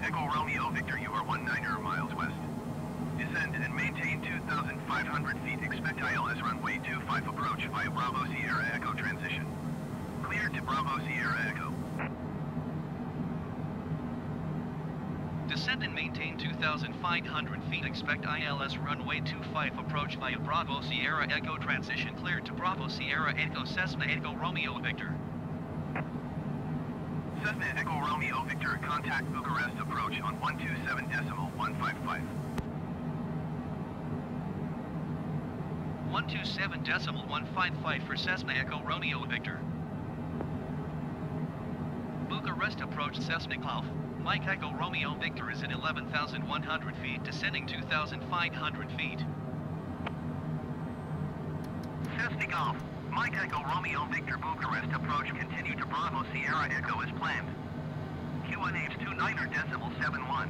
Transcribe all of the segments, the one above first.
Echo Romeo Victor, you are 19 miles west. Descend and maintain 2,500 feet. Expect ILS runway 25 approach via Bravo Sierra Echo transition. Cleared to Bravo Sierra Echo. Descend and maintain 2,500 feet. Expect ILS runway 25 approach via Bravo Sierra Echo transition. Cleared to Bravo Sierra Echo Cessna Echo Romeo Victor. Cessna Echo Romeo Victor, contact Bucharest approach on 127.155. 127.155 for Cessna Echo Romeo Victor. Bucharest approach Cessna Golf. Mike Echo Romeo Victor is at 11,100 feet, descending 2,500 feet. Cessna Golf. Mike Echo Romeo Victor Bucharest approach, continue to Bravo Sierra Echo as planned. QNH 29.71.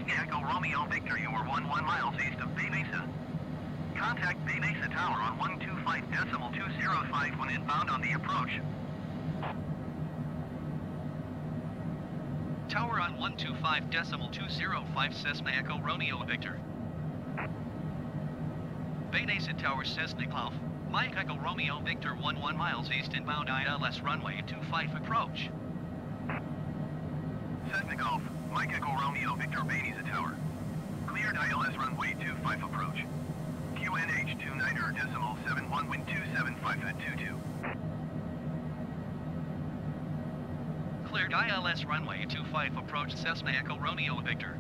Cessna Echo Romeo Victor, you are 11 miles east of Bay Mesa. Contact Bay Mesa Tower on 125.205 when inbound on the approach. Tower on 125.205 Cessna Echo Romeo Victor. Bay Mesa Tower Cessna Golf. Mike Echo Romeo Victor 11 miles east inbound ILS runway 25 approach. Cessna Golf, Mike Echo Romeo Victor Bay Mesa Tower. Cleared ILS runway 25 approach. QNH 29.71 wind 275 at 22. Cleared ILS runway 25 approach Cessna Echo Romeo Victor.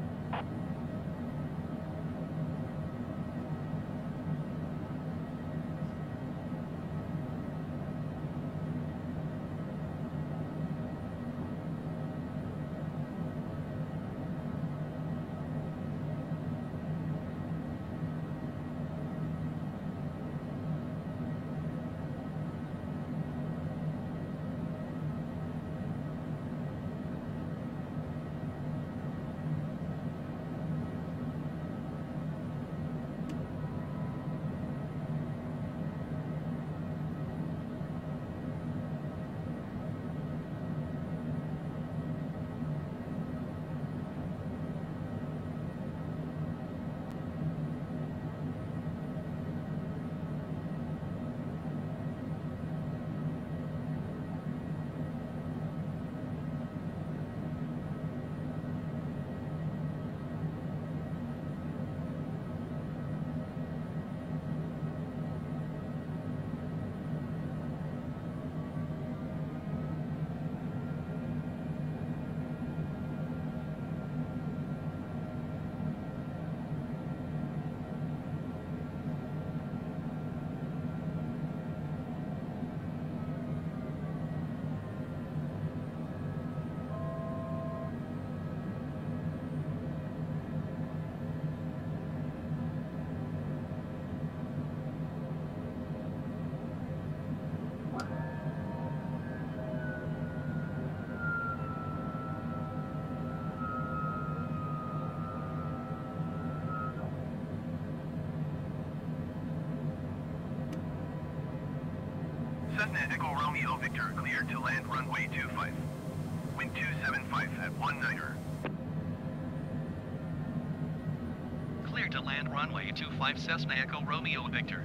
Cessna Echo Romeo Victor cleared to land runway 25. Wind 275 at 19er. Cleared to land runway 25 Cessna Echo Romeo Victor.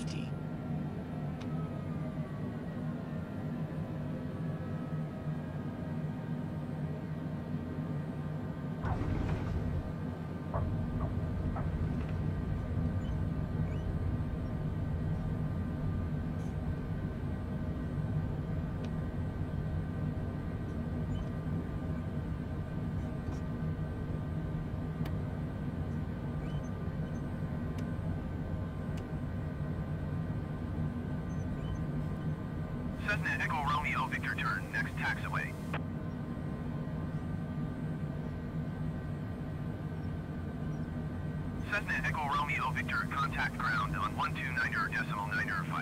safety. Cessna Echo Romeo Victor turn, next taxiway. Cessna Echo Romeo Victor, contact ground on 129.905.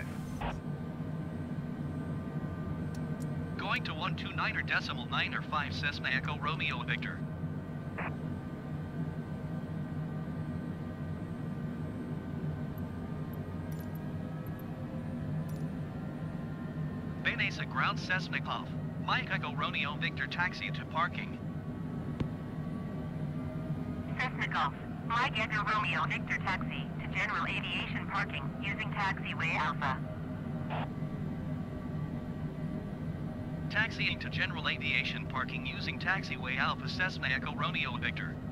Going to 129.905 Cessna Echo Romeo Victor. Benesa ground Cessna off. Mike Echo Romeo Victor taxi to parking. Cessna Golf. Mike Echo Romeo Victor taxi to general aviation parking using taxiway Alpha. Taxiing to general aviation parking using taxiway Alpha Cessna Echo Romeo Victor.